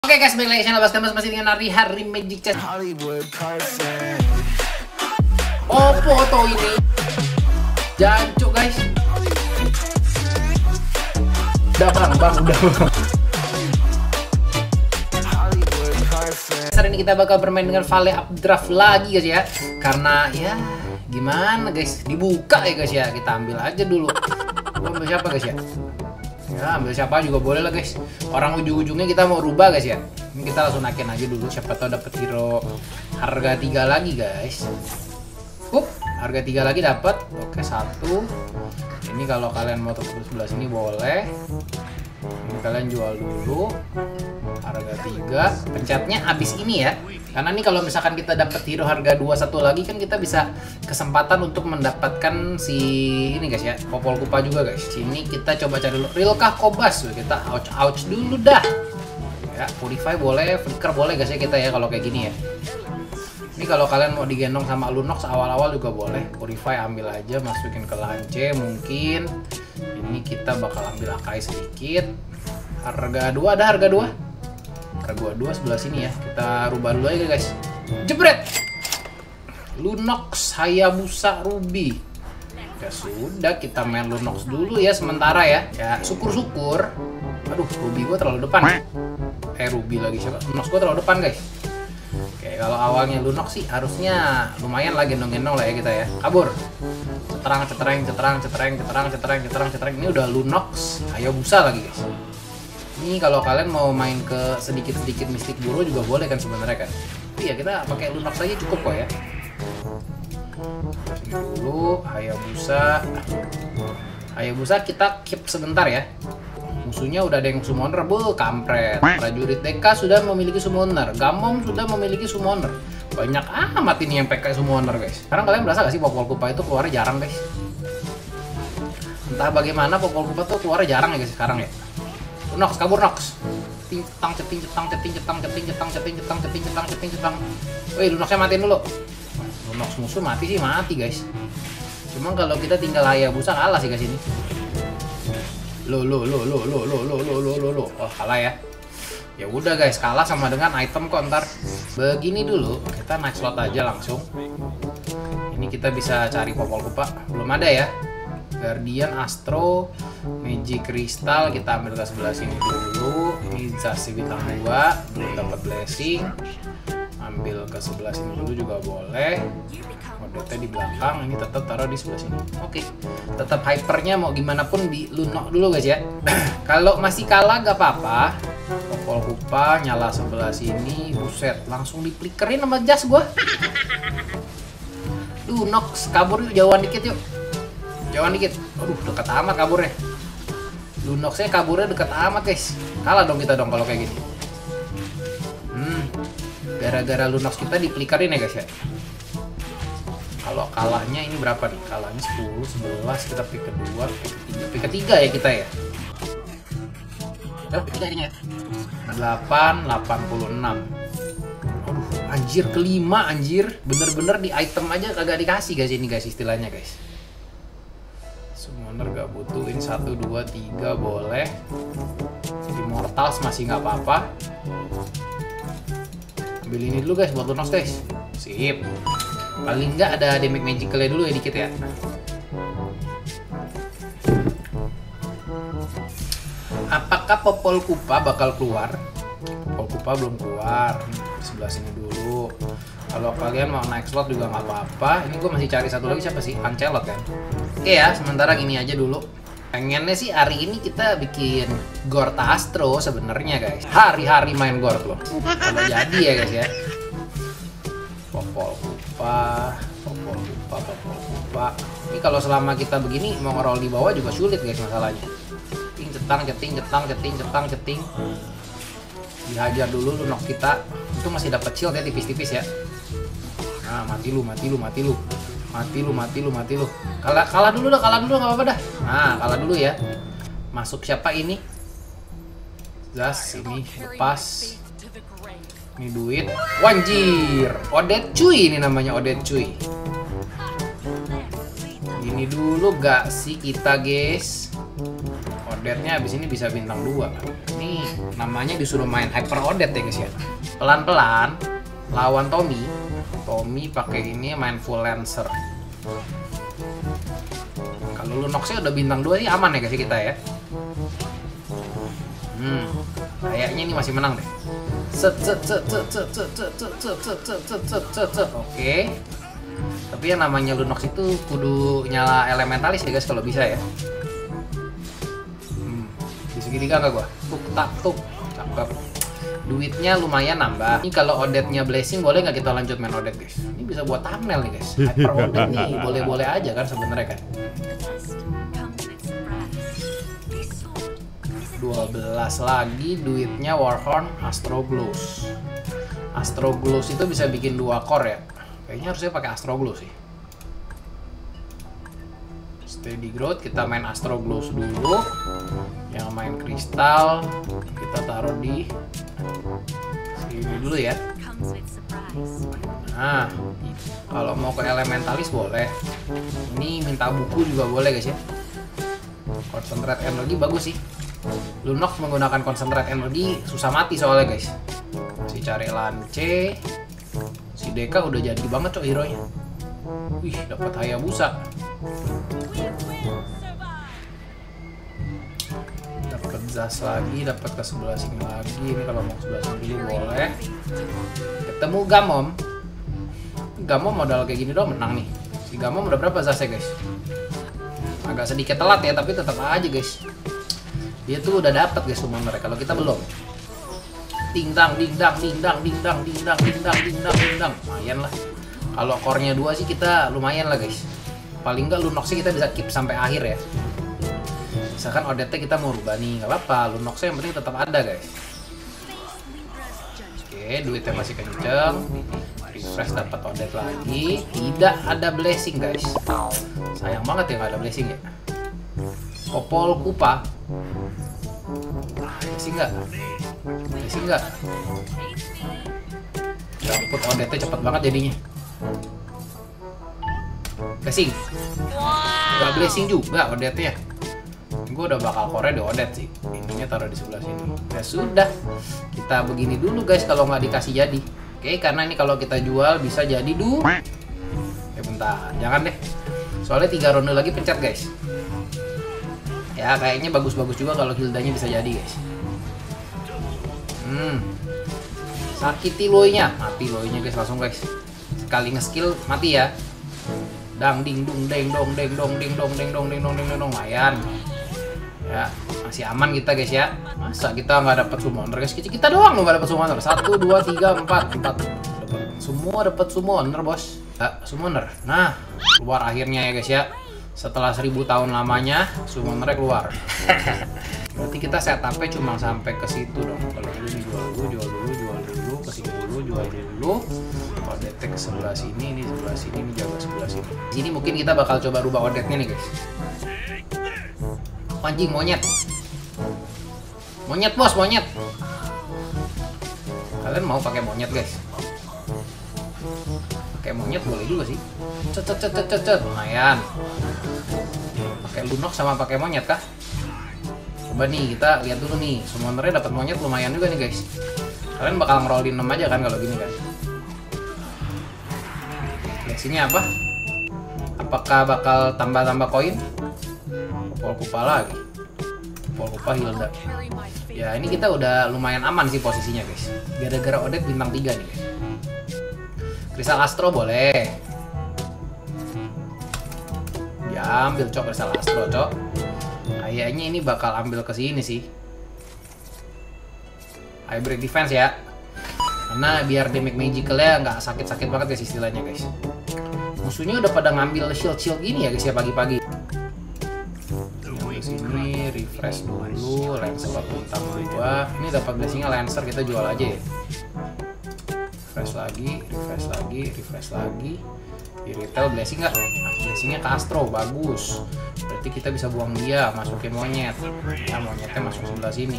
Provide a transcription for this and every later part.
Oke guys, balik lagi channel Basketball masih dengan hari Magic Chess. Oh, foto ini jancuk guys. Udah bang. Hari ini kita bakal bermain dengan Vale Updraft lagi guys ya. Karena ya gimana guys, dibuka ya guys ya. Kita ambil aja dulu. Ambil siapa guys ya? Ya ambil siapa juga boleh lah guys. Orang ujung-ujungnya kita mau rubah guys ya. Ini kita langsung naikin aja dulu. Siapa tahu dapet hero harga 3 lagi guys. Harga 3 lagi dapat. Oke, 1. Ini kalau kalian mau tetap sebelah sini boleh. Ini kalian jual dulu. Harga 3. Pencetnya habis ini ya. Karena nih kalau misalkan kita dapat hero harga 21 lagi kan kita bisa kesempatan untuk mendapatkan si ini guys ya, Popol Kupa juga guys. Sini kita coba cari dulu. Realkah Kobas? Kita ouch dulu dah. Ya, Purify boleh, Flicker boleh guys ya kita ya kalau kayak gini ya. Ini kalau kalian mau digendong sama Lunox awal-awal juga boleh. Purify ambil aja, masukin ke lance mungkin. Ini kita bakal ambil Akai sedikit. Harga 2 ada harga 2. Harga 2 sebelah sini ya. Kita rubah dulu aja guys. Jebret. Lunox, Hayabusa, Ruby. Ya sudah, kita main Lunox dulu ya sementara ya. Ya syukur-syukur. Aduh, Ruby gua terlalu depan. Ruby lagi siapa? Lunox gua terlalu depan guys. Oke, kalau awalnya Lunox sih harusnya lumayan lah gendong-gendong lah ya kita ya. Kabur. Cetrang. Ini udah Lunox, Hayabusa lagi guys. Ini kalau kalian mau main ke sedikit-sedikit mistik buru juga boleh kan sebenarnya kan. Tapi ya kita pakai Lunox aja cukup kok ya. Sini dulu Hayabusa kita keep sebentar ya. Musuhnya udah ada yang summoner, kampret. Prajurit Deka sudah memiliki summoner, Gamom sudah memiliki summoner. Banyak amat ini yang pakai summoner guys. Sekarang kalian berasa gak sih Popol Kupa itu keluarnya jarang guys? Entah bagaimana Popol Kupa tuh keluarnya jarang ya guys sekarang ya. Nox, kabur Nox. Ceting. Wih, Lunoxnya matiin dulu. Lunox musuh mati guys. Cuma kalau kita tinggal Hayabusa kalah sih guys ini. Lo. Oh, kalah ya. Ya udah guys, kalah sama dengan item kok ntar. Begini dulu, kita naik slot aja langsung. Ini kita bisa cari Popol Kupa. Belum ada ya. Guardian, Astro, Magic Crystal kita ambil ke sebelah sini dulu. Ini Zasi bintang 2 belum dapat blessing. Ambil ke sebelah sini dulu juga boleh. Modetnya di belakang, ini tetap taruh di sebelah sini. Oke, tetap hypernya mau gimana pun di Lunox dulu guys ya. Kalau masih kalah gak apa-apa. Popol Kupa nyala sebelah sini, buset, langsung diplickerin sama jas gua. Lunox kabur yuk, jauhan dikit yuk. Jauhan dikit. Aduh, dekat amat kaburnya. Lunoxnya kaburnya dekat amat guys. Kalah dong kita dong kalau kayak gini. Gara-gara Lunox kita diplickerin ya guys ya. Kalau kalahnya ini berapa nih? Kalahnya 10, 11, kita pick kedua, pick ketiga ya kita ya. Pick ketiga ini ya. 8, 86. Aduh, anjir kelima anjir. Bener-bener di item aja kagak dikasih guys ini guys istilahnya guys. Summoner gak butuhin 1, 2, 3 boleh. Immortals masih nggak apa-apa. Ambil ini dulu guys buat Lunox guys. Sip. Paling nggak ada damage magicalnya dulu ya dikit ya. Apakah Popol Kupa bakal keluar? Popol Kupa belum keluar. Di sebelah sini dulu. Kalau kalian mau naik slot juga nggak apa-apa. Ini gue masih cari satu lagi siapa sih? Ancelot kan? Oke ya, sementara gini aja dulu. Pengennya sih hari ini kita bikin Gord Astro sebenarnya guys. Hari-hari main Gord loh. Kalau jadi ya guys ya. Popol Kupa. Ini kalau selama kita begini mau ngerol di bawah juga sulit guys masalahnya. Ceting. Dihajar dulu Lunox kita. Itu masih dapat shield ya tipis-tipis ya. Nah, mati lu. Kalah dulu nggak apa-apa dah. Nah, kalah dulu ya. Masuk siapa ini? Zas ini lepas. Ini duit. Wanjir. Odet cuy ini namanya Odet cuy. Ini dulu gak sih kita guys? Odette-nya abis ini bisa bintang 2 kan. Ini namanya disuruh main Hyper Odette ya guys ya. Pelan-pelan lawan Tommy. Tommy pakai ini main full Lancer. Kalau Lunox-nya udah bintang 2 ini aman ya guys kita ya. Kayaknya ini masih menang deh. Oke. Tapi yang namanya Lunox itu kudu nyala elementalis ya guys kalau bisa ya. Di segitiga enggak gua? Tuk tak tuk. Cakep. Duitnya lumayan nambah. Ini kalau Odette-nya Blessing boleh nggak kita lanjut main Odette guys? Ini bisa buat thumbnail nih guys. Hyper Odette nih boleh-boleh aja kan sebenarnya kan. 12 lagi duitnya Warhorn Astroglows. Astroglows itu bisa bikin 2 core ya. Kayaknya harusnya pakai Astroglows sih. Steady Growth kita main Astroglows dulu. Yang main kristal kita taruh di sini dulu ya. Nah, kalau mau ke elementalis boleh. Ini minta buku juga boleh guys ya. Concentrate energi bagus sih. Lunox menggunakan concentrate energi susah mati soalnya guys. Si cari lance. Si Deka udah jadi banget cok hero nya. Wih, dapat Hayabusa. Dapat Zas lagi, dapat ke sebelah sini lagi. Ini kalau mau ke sebelah sini dulu boleh. Ketemu Gamom. Gamom modal kayak gini doang menang nih. Si Gamom udah berapa Zasnya guys? Agak sedikit telat ya, tapi tetap aja guys. Dia tuh udah dapat guys summoner kalau kita belum. Ding dang ding dang ding dang ding dang ding dang ding dang ding dang ding dang. Lumayan lah. Kalau core-nya 2 sih kita lumayan lah guys. Paling enggak Lunox-nya kita bisa keep sampai akhir ya. Misalkan Odette kita mau rubah nih, nggak apa-apa. Lunox-nya yang penting tetap ada guys. Oke, duitnya masih kenceng. Refresh dapat Odette lagi. Tidak ada blessing guys. Sayang banget ya nggak ada blessing ya. Popol Kupa. Blessing nggak? Blessing nggak? Dapat Odette cepet banget jadinya. Blessing. Nggak blessing juga Odette-nya. Gue udah bakal core di Odette sih. Ininya taruh di sebelah sini. Ya sudah. Kita begini dulu guys kalau nggak dikasih jadi. Oke, karena ini kalau kita jual bisa jadi ya bentar, jangan deh. Soalnya 3 ronde lagi pencet guys. Ya kayaknya bagus-bagus juga kalau Hildanya bisa jadi guys. Sakiti Loi-nya. Mati Loi-nya guys langsung guys. Sekali nge-skill mati ya. Dang ding dung deng dong deng dong ding dong deng dong deng dong deng dong lumayan. Ya, masih aman kita guys ya. Masa kita nggak dapat summoner guys? Kita doang loh nggak dapat summoner. 1, 2, 3, 4. Semua dapat summoner bos. Summoner. Nah, keluar akhirnya ya guys ya. Setelah 1000 tahun lamanya summonernya keluar. Berarti kita setupnya cuma sampai ke situ dong. Kalau dulu nih jual dulu, ke sini dulu, jual dulu. Odette ke sebelah sini, ini sebelah sini, ini jaga sebelah sini. Di sini mungkin kita bakal coba rubah Odette-nya nih guys. Anjing monyet. Monyet bos, monyet. Kalian mau pakai monyet guys? Pakai monyet boleh juga sih. Cet. Lumayan. Pakai Lunox sama pakai monyet kah? Coba nih kita lihat dulu nih. Summonernya dapat monyet lumayan juga nih guys. Kalian bakal ngerolin 6 aja kan kalau gini kan? Sini apa? Apakah bakal tambah-tambah koin? Popol Kupa lagi. Popol Kupa Hilda. Ya ini kita udah lumayan aman sih posisinya guys. Gara-gara Odette bintang 3 nih guys. Kristal Astro boleh. Ya ambil cok Kristal Astro cok. Kayaknya ini bakal ambil ke sini sih. Hybrid Defense ya. Karena biar damage magicalnya nggak sakit-sakit banget guys istilahnya guys. Musuhnya udah pada ngambil shield ini ya guys ya pagi-pagi. Ke sini refresh dulu, Lancer bintang 2. Ini dapat blessingnya Lancer, kita jual aja ya. Refresh lagi. Di retail blessing nggak? Blessingnya ke Astro, bagus. Berarti kita bisa buang dia, masukin monyet. Ya monyetnya masuk sebelah sini.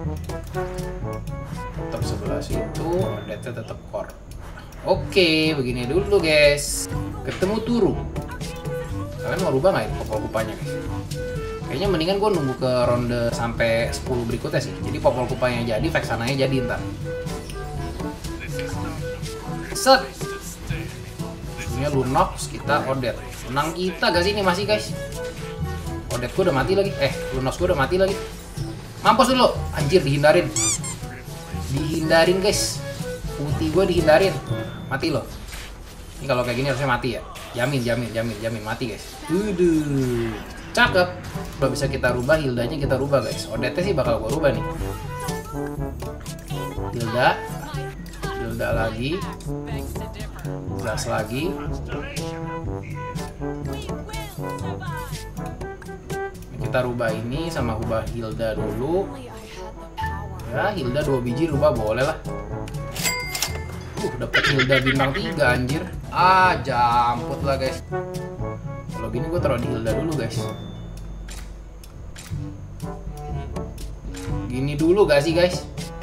Tetap sebelah situ, Odette tetap core. Oke, begini dulu guys. Ketemu Turu. Kalian mau rubah nggak itu Popol Kupanya guys? Kayaknya mendingan gue nunggu ke ronde sampai 10 berikutnya sih. Jadi popol kupanya jadi, Vexananya jadi ntar. Set. Ini Lunox, kita Odet. Menang kita gak sih ini masih guys? Odet gue udah mati lagi. Lunox gue udah mati lagi. Mampus dulu. Anjir, dihindarin. Dihindarin guys. Putih gue dihindarin. Mati loh. Ini kalau kayak gini harusnya mati ya. Jamin mati guys. Cakep. Udah bisa kita rubah, Hildanya kita rubah guys. Odetnya sih bakal gue rubah nih. Hilda lagi. Gas lagi. Kita rubah ini sama rubah Hilda dulu. Ya, Hilda 2 biji rubah boleh lah. Dapet Hilda bintang 3 anjir. Jamput lah guys. Kalau gini gue taruh di Hilda dulu guys. Gini dulu gak sih guys?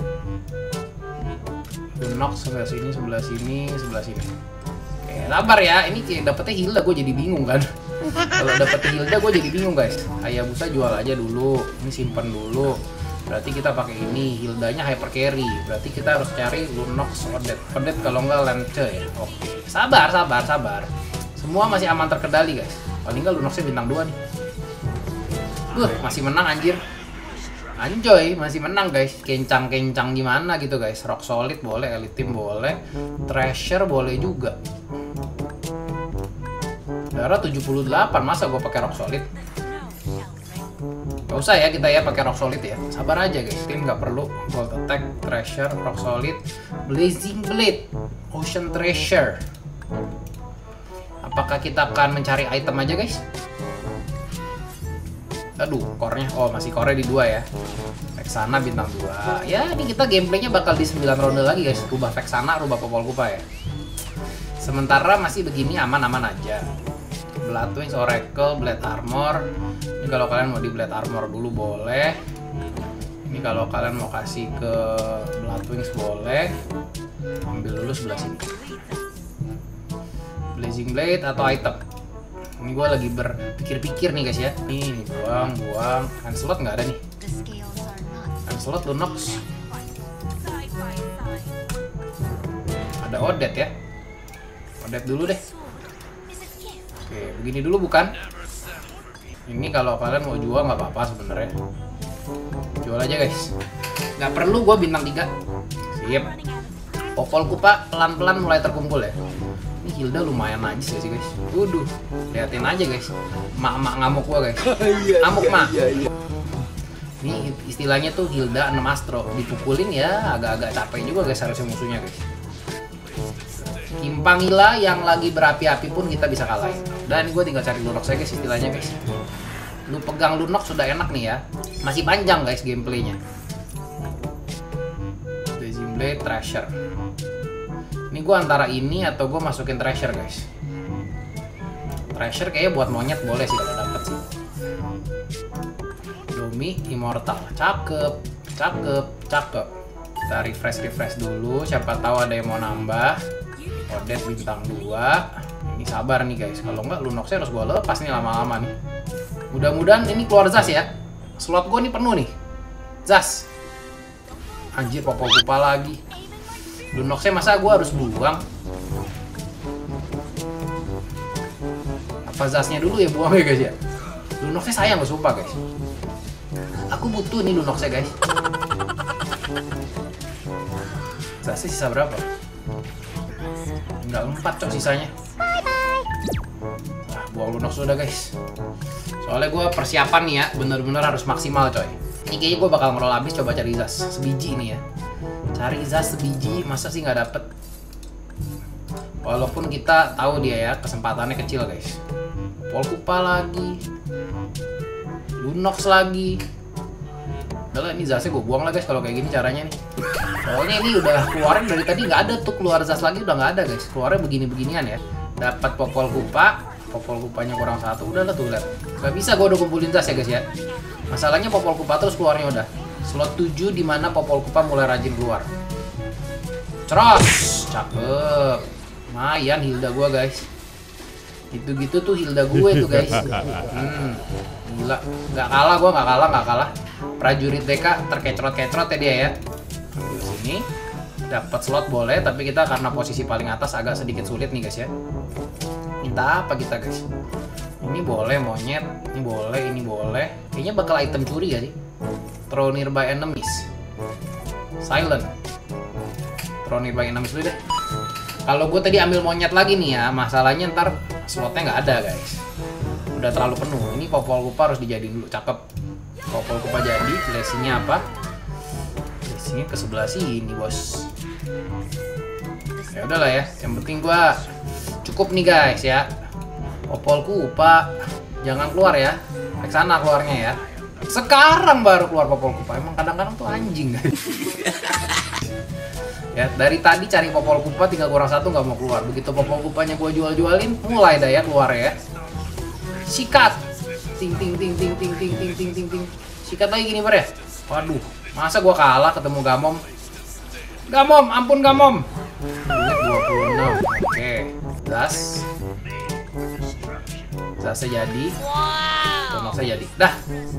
Lunox sebelah sini. Oke, sabar ya. Ini kayak dapetnya Hilda gue jadi bingung kan. Kalau dapetnya Hilda gue jadi bingung guys. Hayabusa jual aja dulu. Ini simpan dulu. Berarti kita pakai ini, Hildanya hyper carry. Berarti kita harus cari Lunox, Odet kalau enggak Lance ya. Oke, sabar. Semua masih aman terkendali guys. Paling enggak Lunoxnya bintang 2 nih. Masih menang anjir. Anjoy, masih menang guys. Kencang gimana gitu guys. Rock Solid boleh, Elite Team boleh, Treasure boleh juga. Darah 78, masa gue pakai Rock Solid? Gak usah ya kita ya pakai Rock Solid ya. Sabar aja guys. Tim nggak perlu. Gold Attack, Treasure, Rock Solid, Blazing Blade, Ocean Treasure. Apakah kita akan mencari item aja guys? Aduh, core-nya. Masih core di 2 ya. Vexana bintang 2. Ya, ini kita gameplaynya bakal di 9 ronde lagi guys. Rubah Vexana, rubah popol kupa ya. Sementara masih begini aman-aman aja. Bloodwings, Oracle, Blade Armor. Ini kalau kalian mau di Blade Armor dulu boleh. Ini kalau kalian mau kasih ke Bloodwings boleh. Ambil dulu sebelah sini. Blazing Blade atau item. Ini gue lagi berpikir-pikir nih guys ya. Ini buang. Lancelot nggak ada nih. Lancelot, Lunox. Ada Odet ya. Odet dulu deh. Oke, begini dulu bukan? Ini kalau kalian mau jual nggak apa-apa sebenarnya. Jual aja guys. Nggak perlu gue bintang 3. Sip. Popol kupa pelan-pelan mulai terkumpul ya. Ini Hilda lumayan najis sih guys. Liatin aja guys. Mak ngamuk gua guys. Ngamuk mak. Ini istilahnya tuh Hilda 6 Astro. Dipukulin ya agak-agak capek juga guys harusnya musuhnya guys. Kimpangila yang lagi berapi-api pun kita bisa kalahin. Dan gue tinggal cari Lunox aja guys istilahnya guys. Lu pegang Lunox sudah enak nih ya. Masih panjang guys gameplaynya. Blazing Blade, Treasure. Ini gue antara ini atau gue masukin Treasure guys. Treasure kayaknya buat monyet boleh sih kalau dapet sih. Domi Immortal, cakep. Kita refresh dulu. Siapa tahu ada yang mau nambah. Odet bintang 2. Ini sabar nih guys. Kalau nggak Lunoxnya harus gue lepas nih lama-lama nih. Mudah-mudahan ini keluar Zas ya. Slot gue nih penuh nih. Zas. Anjir popol kupa lagi. Lunoxnya masa gue harus buang? Apa Zasnya dulu ya buang ya guys ya? Lunoxnya sayang gue sumpah guys. Aku butuh nih Lunoxnya guys. Zasnya sisa berapa? Tinggal 4 cok sisanya. Nah, buang Lunox udah guys. Soalnya gue persiapan nih ya, bener-bener harus maksimal coy. Ini kayaknya gue bakal ngeroll habis coba cari Zas sebiji nih ya. Cari Zas sebiji, masa sih nggak dapet? Walaupun kita tahu dia ya, kesempatannya kecil guys. Popol kupa lagi. Lunox lagi. Udah lah, ini Zasnya gue buang lah guys kalau kayak gini caranya nih. Soalnya ini udah keluarin dari tadi nggak ada tuh, keluar Zas lagi udah nggak ada guys. Keluarnya begini-beginian ya. Dapat popol kupa, popol kupanya kurang 1. Udah lah tuh lihat. Gak bisa gue udah kumpulin Zas ya guys ya. Masalahnya popol kupa terus keluarnya udah. Slot 7 dimana popol kupa mulai rajin keluar. Ceros, cakep. Lumayan Hilda gua guys. Gitu-gitu tuh Hilda gue tuh guys. Gila, nggak kalah gua, nggak kalah. Prajurit DK terkecrot-kecrot ya dia ya. Ambil sini, dapat slot boleh, tapi kita karena posisi paling atas agak sedikit sulit nih guys ya. Minta apa kita guys? Ini boleh monyet, ini boleh. Kayaknya bakal item curi gak sih? Throw nearby enemies. Silent. Throw nearby enemies dulu deh. Kalau gue tadi ambil monyet lagi nih ya, masalahnya ntar slotnya nggak ada guys. Udah terlalu penuh. Ini popol kupa harus dijadiin dulu, cakep. Popol kupa jadi, blessingnya apa? Blessingnya ke sebelah sini bos. Ya udahlah ya, yang penting gue cukup nih guys ya. Popol kupa, jangan keluar ya. Ke sana keluarnya ya. Sekarang baru keluar popol kupa. Emang kadang-kadang tuh anjing guys. Ya, dari tadi cari popol kupa tinggal kurang satu nggak mau keluar. Begitu popol kupanya gue jual-jualin, mulai dah ya keluar ya. Sikat. Ting ting ting ting ting ting ting ting ting ting. Sikat lagi gini ber ya. Waduh, masa gue kalah ketemu Gamom? Gamom, ampun Gamom. Duit 26. Oke, gas. Zasnya jadi. Tonoxnya jadi. Dah.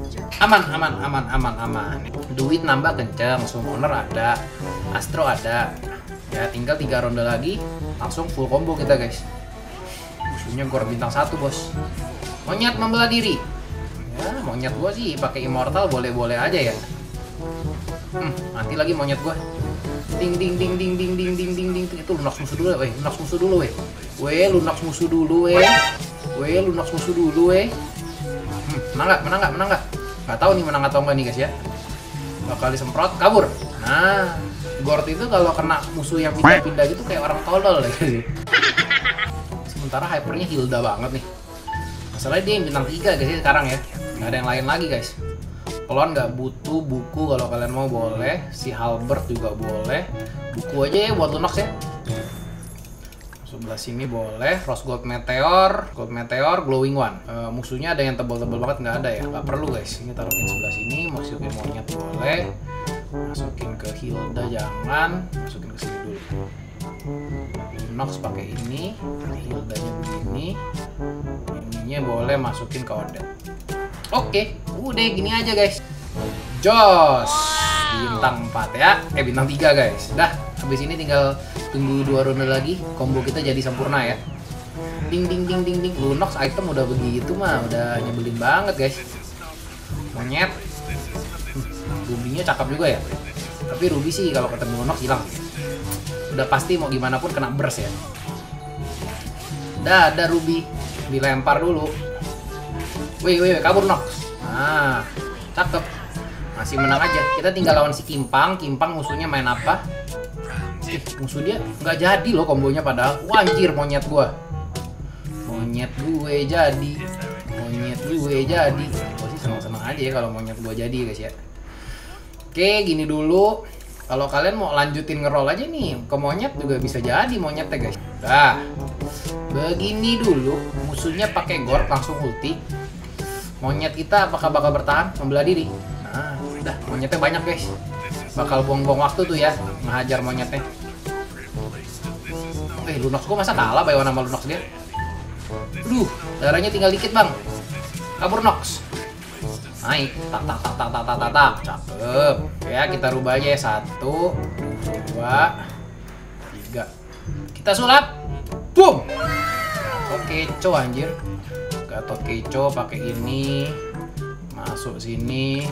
Aman. Duit nambah kenceng, summoner ada, Astro ada. Ya, tinggal 3 ronde lagi langsung full combo kita, guys. Musuhnya gor bintang 1, Bos. Monyet membela diri. Ya, monyet gua sih pakai immortal boleh-boleh aja ya. Mati lagi monyet gua. Ding ding ding ding ding ding ding ding ding. Itu lunak musuh dulu, weh. Lunak musuh dulu, weh. Lunak musuh dulu, weh. Lunak musuh dulu, weh. Menang nggak? Nggak tahu nih menang atau enggak nih guys ya. Bakal disemprot, kabur. Nah, Gord itu kalau kena musuh yang pindah-pindah gitu kayak orang tolol ya. Sementara hypernya Hilda banget nih. Masalahnya dia yang bintang 3 guys ya sekarang ya. Nggak ada yang lain lagi guys. Klon nggak butuh buku, kalau kalian mau boleh. Si Halbert juga boleh. Buku aja ya buat Lunox ya. Sebelah sini boleh. Rose Gold Meteor, Glowing One. Musuhnya ada yang tebal-tebal banget, nggak ada ya, nggak perlu guys. Ini taruhin sebelah sini. Masukin monyet boleh. Masukin ke Hilda jangan. Masukin ke sini dulu. Lunox pakai ini. Hildanya begini. Ininya boleh masukin ke Odette. Oke, udah gini aja guys. Jos bintang 4 ya. Bintang 3 guys. Dah, habis ini tinggal tunggu 2 ronde lagi, combo kita jadi sempurna ya. Ding ding ding ding ding. Lunox item udah begitu mah, udah nyebelin banget guys. Monyet. Rubinya cakep juga ya. Tapi Ruby sih kalau ketemu Lunox hilang. Udah pasti mau gimana pun kena burst ya. Dah ada Ruby, dilempar dulu. Wih, kabur Nox. Nah, cakep. Masih menang aja. Kita tinggal lawan si Kimpang. Kimpang musuhnya main apa? Musuh dia nggak jadi loh kombonya padahal. Wah, anjir monyet gue jadi. Gue sih seneng-seneng aja ya kalau monyet gue jadi guys ya. Oke, gini dulu. Kalau kalian mau lanjutin ngeroll aja nih ke monyet juga bisa jadi monyetnya guys. Dah, begini dulu. Musuhnya pakai Gord langsung ulti. Monyet kita apakah bakal bertahan membela diri? Nah, udah monyetnya banyak guys. Bakal buang-buang waktu tuh ya ngehajar monyetnya. Lunox gua masa kalah bayar nama Lunox dia. Duh, darahnya tinggal dikit bang. Kabur Nox. Naik, tak. Cakep. Ya kita rubah aja ya. 1, 2, 3. Kita sulap. Boom. Oke, kecoh anjir. Gatot kecoh pakai ini. Masuk sini.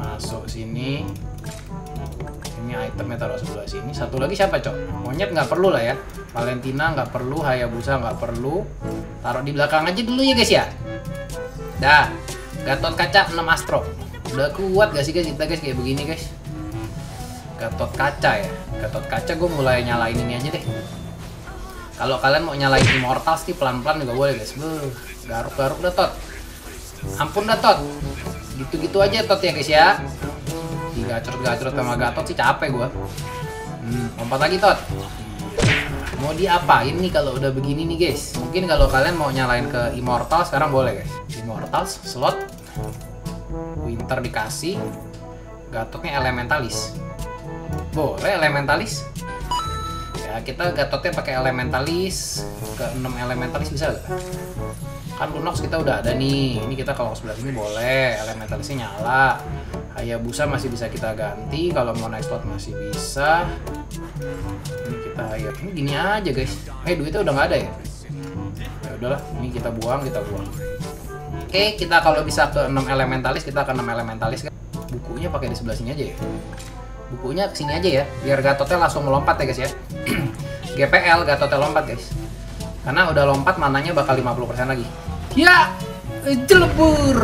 Ini itemnya taruh sebelah sini. Satu lagi siapa cok? Monyet nggak perlu lah ya. Valentina nggak perlu, Hayabusa nggak perlu. Taruh di belakang aja dulu ya guys ya. Dah. Gatot kaca 6 Astro. Udah kuat gak sih guys kita guys kayak begini guys. Gatot kaca ya. Gatot kaca gue mulai nyalain ini aja deh. Kalau kalian mau nyalain Immortal sih pelan-pelan juga boleh guys. Garuk-garuk dah Tot. Ampun dah Tot. Gitu-gitu aja Tot ya guys ya. Digacrot-gacrot sama Gatot sih capek gue. Lompat lagi Tot. Mau diapain nih kalau udah begini nih guys? Mungkin kalau kalian mau nyalain ke Immortal sekarang boleh guys. Immortal slot. Winter dikasih. Gatotnya Elementalis. Boleh Elementalis. Ya kita Gatotnya pakai Elementalis ke 6 Elementalis bisa gak? Kan Lunox kita udah ada nih. Ini kita kalau sebelah sini boleh, Elementalisnya nyala. Hayabusa masih bisa kita ganti, kalau mau naik slot masih bisa. Ini kita ini gini aja guys. Duitnya udah nggak ada ya? Ya udahlah, ini kita buang. Oke, kita kalau bisa ke 6 Elementalis, kita ke 6 Elementalis kan. Bukunya pakai di sebelah sini aja ya. Bukunya kesini aja ya, biar Gatotnya langsung melompat ya guys ya. GPL Gatotnya lompat guys. Karena udah lompat mananya bakal 50% lagi. Ya, jelebur,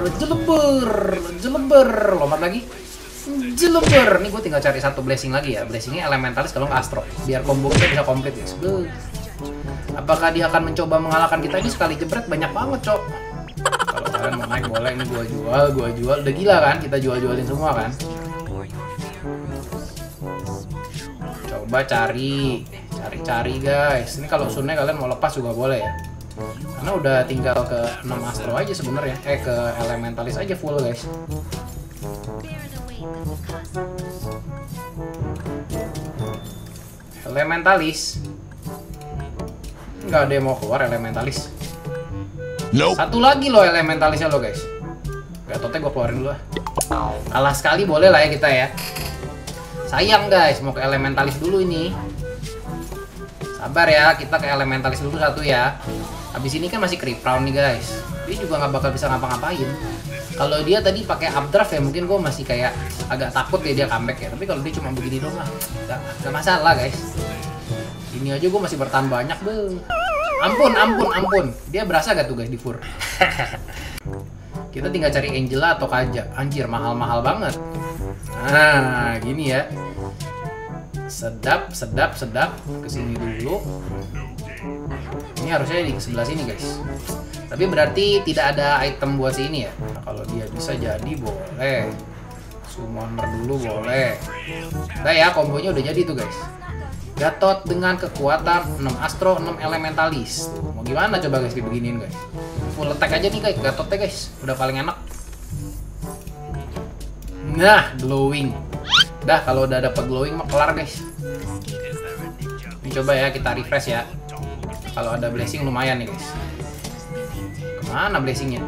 lompat lagi, jelebur. Nih gue tinggal cari satu blessing lagi ya. Blessingnya Elementalis kalau nggak Astro, biar combo kita bisa komplit guys. Apakah dia akan mencoba mengalahkan kita? Ini sekali jebret banyak banget cok. Kalau kalian mau naik boleh, ini gua jual. Udah gila kan? Kita jualin semua kan? Coba cari guys. Ini kalau Sunnya kalian mau lepas juga boleh ya. Karena udah tinggal ke 6 Astro aja sebenarnya. Ke Elementalis aja full guys. Elementalis. Nggak ada yang mau keluar Elementalis. Nope. Satu lagi loh Elementalisnya lo guys. Gatotnya gue keluarin dulu lah. Kalah sekali boleh lah ya kita ya. Sayang guys, mau ke Elementalis dulu ini. Sabar ya, kita ke Elementalis dulu satu ya. Habis ini kan masih creep round nih guys. Dia juga nggak bakal bisa ngapa-ngapain. Kalau dia tadi pakai updraft ya mungkin gue masih kayak agak takut ya dia comeback ya. Tapi kalau dia cuma begini doang lah, nggak masalah guys. Ini aja gue masih bertahan banyak bel. Ampun. Dia berasa gak tuh guys di fur? Kita tinggal cari Angela atau Kaja. Anjir mahal-mahal banget. Nah gini ya. Sedap. Kesini dulu. Ini harusnya di sebelah sini guys. Tapi berarti tidak ada item buat sini ya. Nah, kalau dia bisa jadi boleh. Summoner dulu boleh. Nah ya kombonya udah jadi tuh guys. Gatot dengan kekuatan 6 Astro, 6 Elementalis. Tuh, mau gimana coba guys dibeginiin guys. Full attack aja nih guys, Gatotnya guys. Udah paling enak. Nah, glowing. Dah kalau udah dapet glowing mah kelar guys. Ini coba ya kita refresh ya. Kalau ada blessing lumayan nih guys. Kemana blessingnya?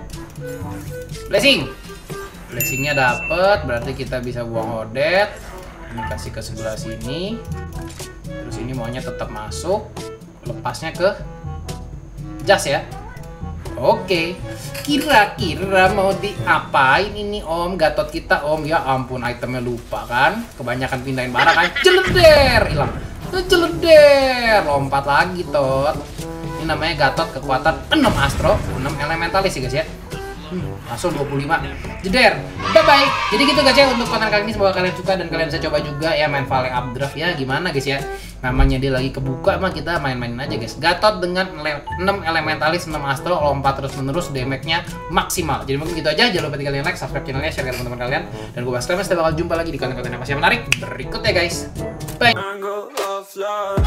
Blessingnya dapet, berarti kita bisa buang Odet. Ini kasih ke sebelah sini. Terus ini maunya tetap masuk. Lepasnya ke Jas ya. Oke. Kira-kira mau diapain ini Om Gatot kita Om? Ya ampun itemnya lupa kan. Kebanyakan pindahin barang kan. Jeleder, hilang. Jeleder, lompat lagi tot. Ini namanya Gatot kekuatan 6 Astro, 6 Elementalis ya guys ya. Langsung 25 jeder. Bye bye. Jadi gitu guys ya untuk konten kali ini, semoga kalian suka dan kalian bisa coba juga ya main Vale Updraft ya. Gimana guys ya, namanya dia lagi kebuka mah kita main-mainin aja guys. Gatot dengan 6 Elementalis 6 Astro, lompat terus menerus, damage-nya maksimal. Jadi mungkin gitu aja. Jangan lupa tinggalin like, subscribe channelnya, share ke teman-teman kalian. Dan gue Bas Clemens, kita bakal jumpa lagi di konten-konten yang masih menarik berikutnya guys. Bye.